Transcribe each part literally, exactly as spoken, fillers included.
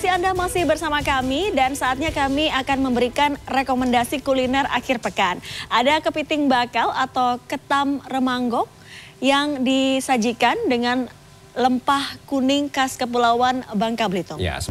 kasih Anda masih bersama kami dan saatnya kami akan memberikan rekomendasi kuliner akhir pekan. Ada kepiting bakal atau ketam remanggok yang disajikan dengan lempah kuning khas Kepulauan Bangka Belitung. Ya.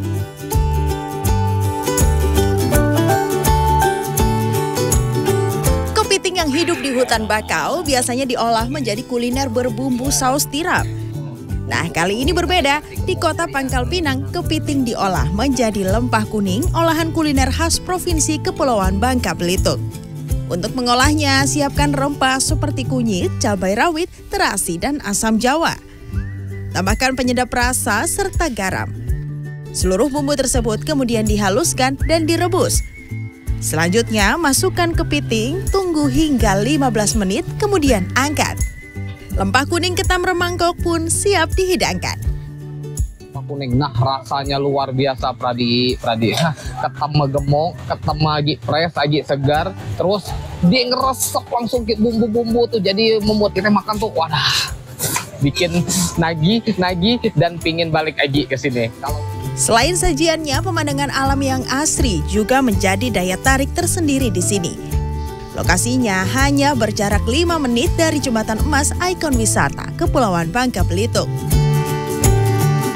Kepiting yang hidup di hutan bakau biasanya diolah menjadi kuliner berbumbu saus tiram. Nah, kali ini berbeda. Di kota Pangkal Pinang, kepiting diolah menjadi lempah kuning olahan kuliner khas Provinsi Kepulauan Bangka Belitung. Untuk mengolahnya, siapkan rempah seperti kunyit, cabai rawit, terasi, dan asam jawa. Tambahkan penyedap rasa serta garam. Seluruh bumbu tersebut kemudian dihaluskan dan direbus. Selanjutnya, masukkan kepiting, tunggu hingga lima belas menit, kemudian angkat. Lempah kuning ketam remangkok pun siap dihidangkan. Lempah kuning, nah rasanya luar biasa Pradi, Pradi. Ketam gemuk, ketam lagi fresh, lagi segar, terus dia ngeresep langsung ke bumbu-bumbu tuh, jadi membuat kita makan tuh, wadah, bikin nagih, nagih dan pingin balik lagi ke sini. Kalau Selain sajiannya, pemandangan alam yang asri juga menjadi daya tarik tersendiri di sini. Lokasinya hanya berjarak lima menit dari Jembatan Emas ikon wisata Kepulauan Bangka Belitung.